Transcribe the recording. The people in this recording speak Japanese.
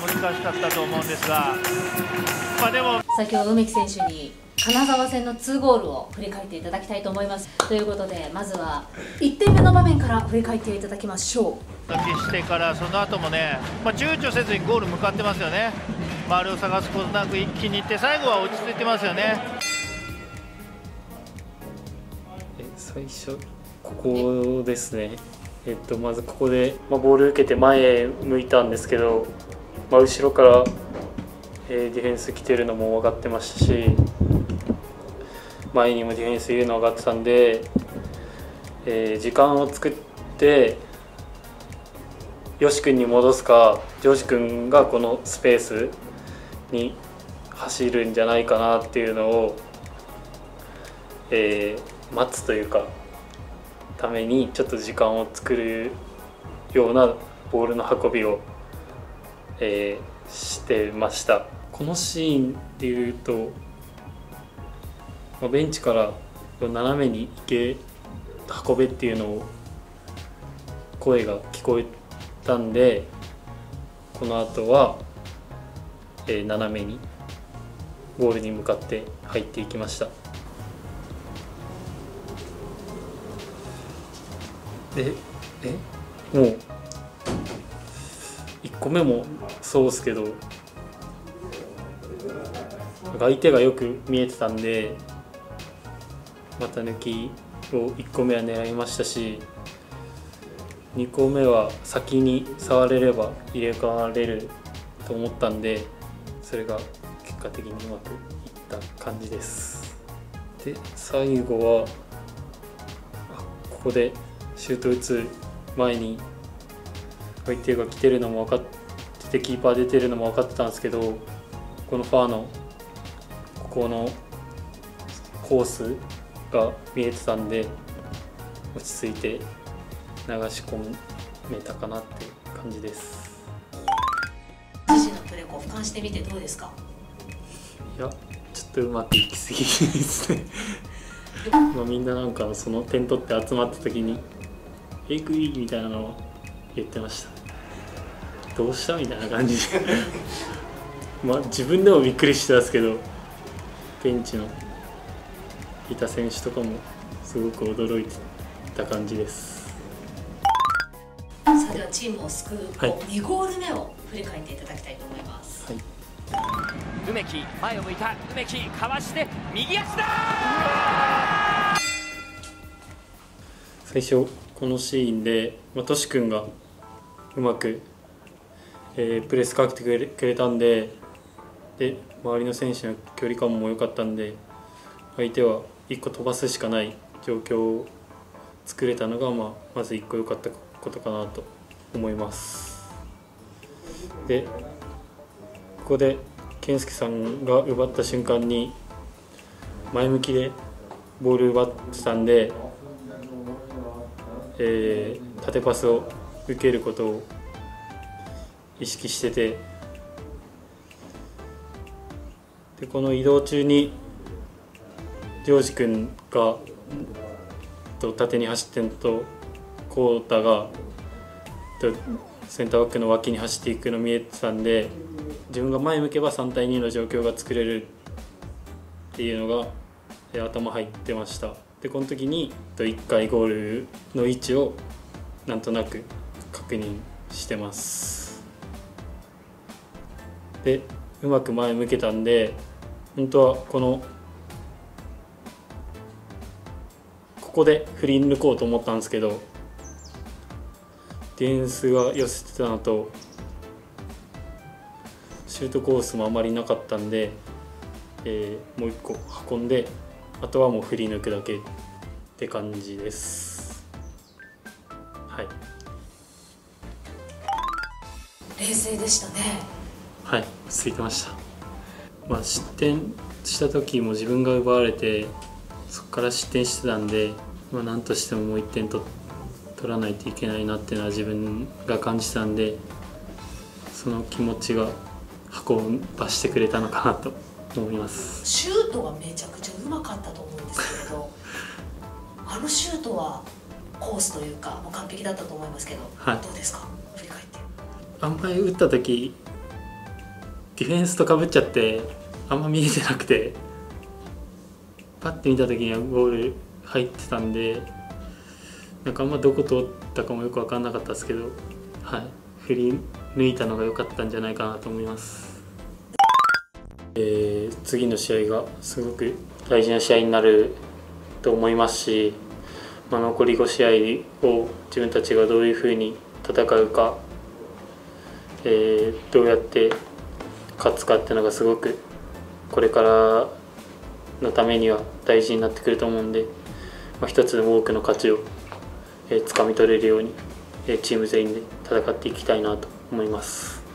難しかったと思うんですが、でも先ほど梅木選手に金沢戦の2ゴールを振り返っていただきたいと思います。ということでまずは1点目の場面から振り返っていただきましょう。 してからその後もね、躊躇せずにゴール向かってますよね。周りを探すことなく一気にいって最後は落ち着いてますよね。 最初ここですね。まずここで、ボール受けて前へ向いたんですけど、後ろから、ディフェンス来てるのも分かってましたし、前にもディフェンスいるの分かってたんで、時間を作ってよし君に戻すか、ジョージ君がこのスペースに走るんじゃないかなっていうのを、待つというかためにちょっと時間を作るようなボールの運びを、してました。このシーンでいうと、ベンチから斜めに運べっていうのを声が聞こえたんで、この後は、斜めにゴールに向かって入っていきました。でもう1個目もそうですけど、相手がよく見えてたんで股抜きを1個目は狙いましたし、2個目は先に触れれば入れ替われると思ったんで、それが結果的にうまくいった感じです。で最後はここでシュート打つ前に相手が来てるのも分かってて、キーパー出てるのも分かってたんですけど、このファーのここのコースが見えてたんで落ち着いて流し込めたかなっていう感じです。 自身のプレーを俯瞰してみてどうですか？ いや、ちょっとうまくいきすぎですねみんななんかその点取って集まった時に「エイクイー」みたいなのを言ってました。どうしたみたいな感じで自分でもびっくりしてたんですけど、ベンチのいた選手とかもすごく驚いてた感じです。 さあではチームを救う2ゴール目を振り返っていただきたいと思います。 はい、梅木前を向いた、梅木かわして右足だ。 最初このシーンでトシ君がうまく、プレスかけてくれたんで、周りの選手の距離感も良かったんで、相手は1個飛ばすしかない状況を作れたのが、まず1個良かったことかなと思います。でここで健介さんが奪った瞬間に前向きでボール奪ってたんで、縦パスを受けることを意識してて、でこの移動中にジョージ君が縦に走ってんとコータがセンターバックの脇に走っていくの見えてたんで、自分が前向けば3対2の状況が作れるっていうのが頭入ってました。でこの時に1回ゴールの位置をなんとなく確認してます。でうまく前向けたんで、本当はここで振り抜こうと思ったんですけど、ディフェンスが寄せてたのとシュートコースもあまりなかったんで、もう1個運んで、あとはもう振り抜くだけって感じです。はい、 冷静でしたね。 はい、落ち着いてました。失点した時も自分が奪われて、そこから失点してたんで、何としてももう1点取らないといけないなっていうのは自分が感じたんで、その気持ちが運ばしてくれたのかなと思います。 シュートがめちゃくちゃうまかったと思うんですけれどあのシュートはコースというかもう完璧だったと思いますけど、どうですか振り返って。 あんまり打った時ディフェンスとかぶっちゃってあんま見えてなくて、パッて見た時にはゴール入ってたんで、なんかあんまどこ通ったかもよく分かんなかったですけど、はい、振り抜いたのが良かったんじゃないかなと思います。次の試合がすごく大事な試合になると思いますし、残り5試合を自分たちがどういうふうに戦うか、どうやって勝つかっていうのがすごくこれからのためには大事になってくると思うんで、一つでも多くの勝ちをつかみ取れるようにチーム全員で戦っていきたいなと思います。